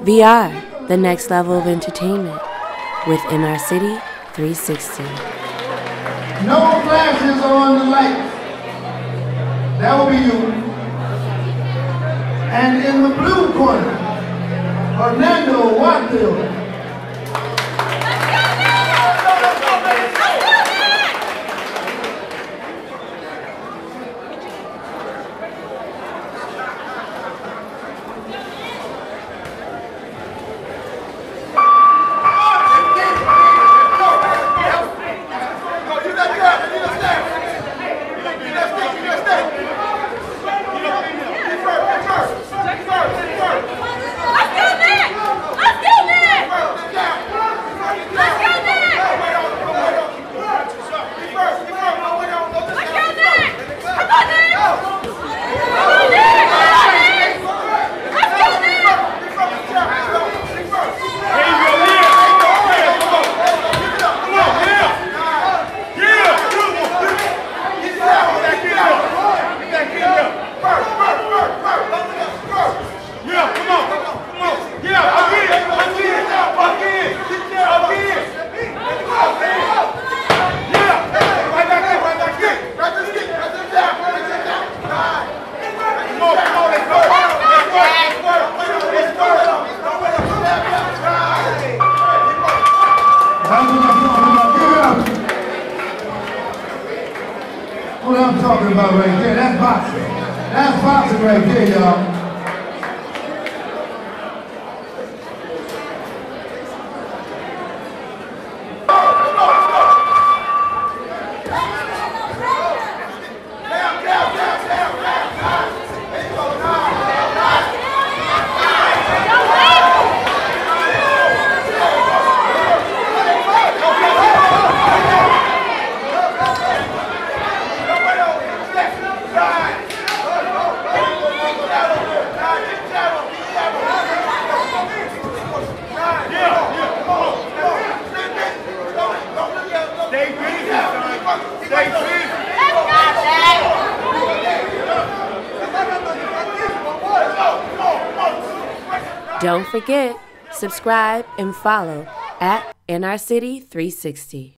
VR, the next level of entertainment with NR City 360. No flashes on the lights. That will be you. And in the blue corner, Hernando Waddell. What I'm talking about right there, that's boxing. That's boxing right there, y'all. Don't forget, subscribe and follow at NR City 360.